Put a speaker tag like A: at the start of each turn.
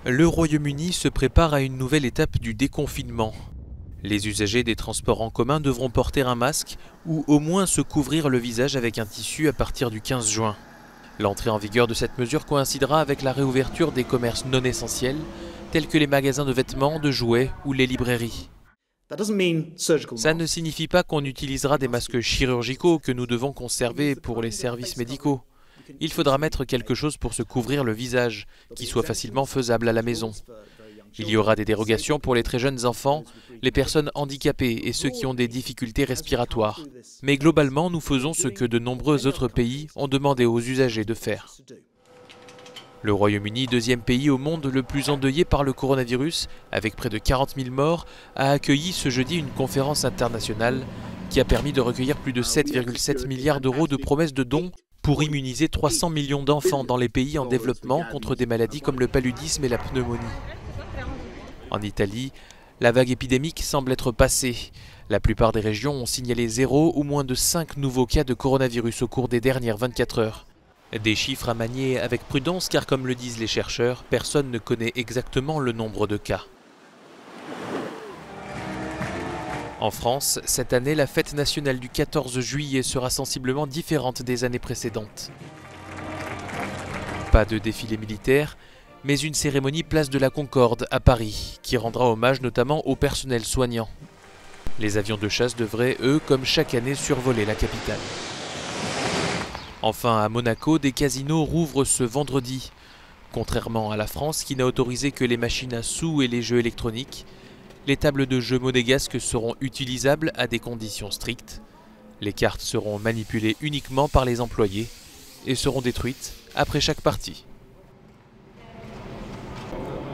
A: Le Royaume-Uni se prépare à une nouvelle étape du déconfinement. Les usagers des transports en commun devront porter un masque ou au moins se couvrir le visage avec un tissu à partir du 15 juin. L'entrée en vigueur de cette mesure coïncidera avec la réouverture des commerces non essentiels, tels que les magasins de vêtements, de jouets ou les librairies. Ça ne signifie pas qu'on utilisera des masques chirurgicaux que nous devons conserver pour les services médicaux. Il faudra mettre quelque chose pour se couvrir le visage, qui soit facilement faisable à la maison. Il y aura des dérogations pour les très jeunes enfants, les personnes handicapées et ceux qui ont des difficultés respiratoires. Mais globalement, nous faisons ce que de nombreux autres pays ont demandé aux usagers de faire. Le Royaume-Uni, deuxième pays au monde le plus endeuillé par le coronavirus, avec près de 40 000 morts, a accueilli ce jeudi une conférence internationale qui a permis de recueillir plus de 7,7 milliards d'euros de promesses de dons pour immuniser 300 millions d'enfants dans les pays en développement contre des maladies comme le paludisme et la pneumonie. En Italie, la vague épidémique semble être passée. La plupart des régions ont signalé 0 ou moins de 5 nouveaux cas de coronavirus au cours des dernières 24 heures. Des chiffres à manier avec prudence car, comme le disent les chercheurs, personne ne connaît exactement le nombre de cas. En France, cette année, la fête nationale du 14 juillet sera sensiblement différente des années précédentes. Pas de défilé militaire, mais une cérémonie place de la Concorde à Paris, qui rendra hommage notamment au personnel soignant. Les avions de chasse devraient, eux, comme chaque année, survoler la capitale. Enfin, à Monaco, des casinos rouvrent ce vendredi. Contrairement à la France, qui n'a autorisé que les machines à sous et les jeux électroniques, les tables de jeux monégasques seront utilisables à des conditions strictes. Les cartes seront manipulées uniquement par les employés et seront détruites après chaque partie.